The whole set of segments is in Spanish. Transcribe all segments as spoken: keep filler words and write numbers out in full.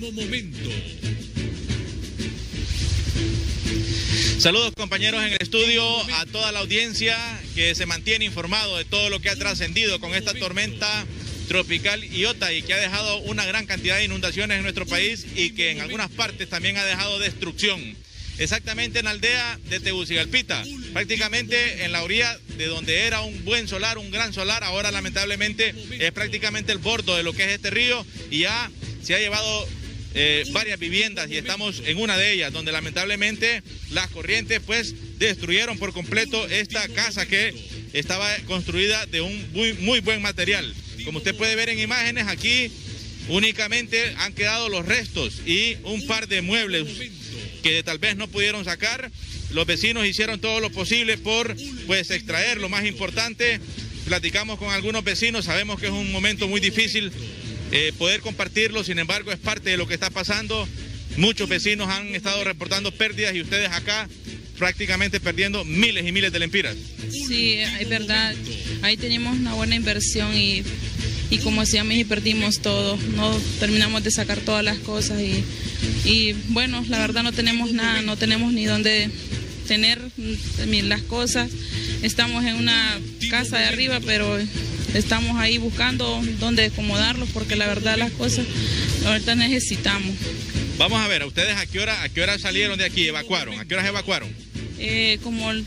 Saludos compañeros en el estudio, a toda la audiencia que se mantiene informado de todo lo que ha trascendido con esta tormenta tropical Iota y que ha dejado una gran cantidad de inundaciones en nuestro país y que en algunas partes también ha dejado destrucción. Exactamente en la aldea de Tegucigalpita, prácticamente en la orilla de donde era un buen solar, un gran solar, ahora lamentablemente es prácticamente el bordo de lo que es este río y ya se ha llevado eh, varias viviendas y estamos en una de ellas, donde lamentablemente las corrientes pues destruyeron por completo esta casa que estaba construida de un muy, muy buen material. Como usted puede ver en imágenes, aquí únicamente han quedado los restos y un par de muebles que tal vez no pudieron sacar. Los vecinos hicieron todo lo posible por pues extraer lo más importante. Platicamos con algunos vecinos, sabemos que es un momento muy difícil eh, poder compartirlo, sin embargo es parte de lo que está pasando. Muchos vecinos han estado reportando pérdidas y ustedes acá prácticamente perdiendo miles y miles de lempiras. Sí, es verdad, ahí tenemos una buena inversión y, y como decíamos, y perdimos todo, no terminamos de sacar todas las cosas y, y bueno, la verdad no tenemos nada, no tenemos ni dónde tener las cosas. Estamos en una casa de arriba, pero estamos ahí buscando dónde acomodarlos porque la verdad las cosas ahorita necesitamos. Vamos a ver, ¿a ustedes a qué hora, a qué hora salieron de aquí? ¿Evacuaron? ¿A qué horas evacuaron? Eh, como el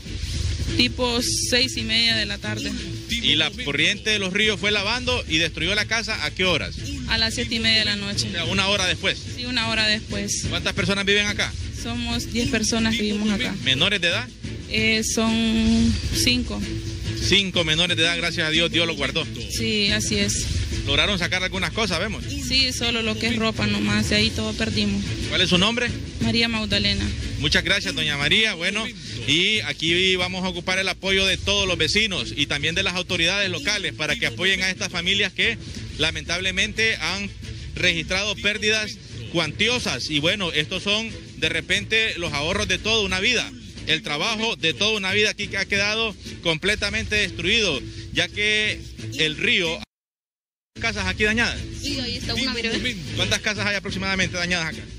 tipo seis y media de la tarde. ¿Y la corriente de los ríos fue lavando y destruyó la casa a qué horas? A las siete y media de la noche. O sea, una hora después. Sí, una hora después. ¿Cuántas personas viven acá? Somos diez personas que vivimos acá. ¿Menores de edad? Eh, son cinco. Cinco menores de edad, gracias a Dios, Dios los guardó. Sí, así es. ¿Lograron sacar algunas cosas, vemos? Sí, solo lo que es ropa nomás, de ahí todo perdimos. ¿Cuál es su nombre? María Magdalena. Muchas gracias, doña María. Bueno, y aquí vamos a ocupar el apoyo de todos los vecinos y también de las autoridades locales para que apoyen a estas familias que lamentablemente han registrado pérdidas cuantiosas. Y bueno, estos son de repente los ahorros de toda una vida. El trabajo de toda una vida aquí que ha quedado completamente destruido, ya que el río... ¿Casas aquí dañadas? Sí, ahí está una, mire. ¿Cuántas casas hay aproximadamente dañadas acá?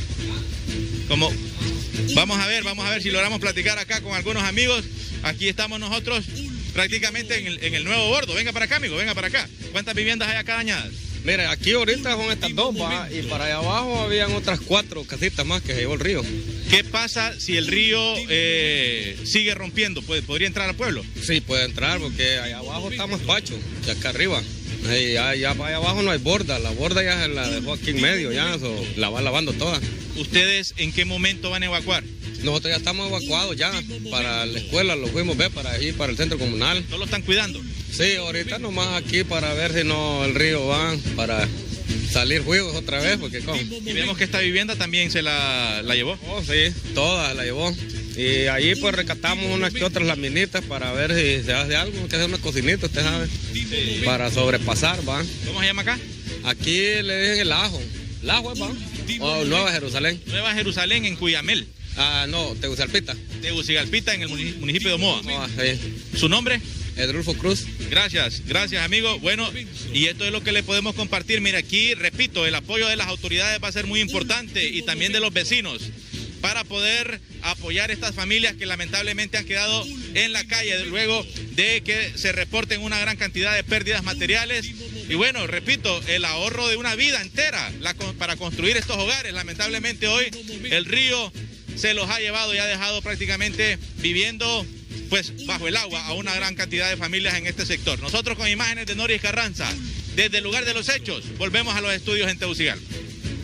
Como, vamos a ver, vamos a ver si logramos platicar acá con algunos amigos. Aquí estamos nosotros prácticamente en el, en el nuevo bordo. Venga para acá, amigo, venga para acá. ¿Cuántas viviendas hay acá dañadas? Mire, aquí ahorita son estas dos, ¿va? Y para allá abajo habían otras cuatro casitas más que se llevó el río. ¿Qué pasa si el río eh, sigue rompiendo? ¿Podría entrar al pueblo? Sí, puede entrar porque allá abajo está más pacho que acá arriba. Y ya, ya para allá abajo no hay borda, la borda ya se la dejó aquí en medio, ya so, la va lavando toda. ¿Ustedes en qué momento van a evacuar? Nosotros ya estamos evacuados ya, para la escuela lo fuimos a ver, para ir para el centro comunal. ¿No lo están cuidando? Sí, ahorita nomás aquí para ver si no el río va, para salir juegos otra vez, porque ¿cómo? Y vemos que esta vivienda también se la, la llevó. Oh, sí, todas la llevó. Y ahí pues rescatamos unas que otras laminitas para ver si se hace algo, que hacer una cocinita, usted sabe, sí, para sobrepasar, va. ¿Cómo se llama acá? Aquí le dicen el ajo, el ajo, va, o Nueva Jerusalén. Nueva Jerusalén en Cuyamel. Ah, no, Tegucigalpita. Tegucigalpita en el municipio de Omoa. Oh, sí. ¿Su nombre? Edrulfo Cruz. Gracias, gracias amigo. Bueno, y esto es lo que le podemos compartir. Mira, aquí, repito, el apoyo de las autoridades va a ser muy importante y también de los vecinos para poder apoyar a estas familias que lamentablemente han quedado en la calle luego de que se reporten una gran cantidad de pérdidas materiales. Y bueno, repito, el ahorro de una vida entera la, para construir estos hogares. Lamentablemente hoy el río se los ha llevado y ha dejado prácticamente viviendo pues bajo el agua a una gran cantidad de familias en este sector. Nosotros con imágenes de Noris Carranza, desde el lugar de los hechos, volvemos a los estudios en Tegucigalpa.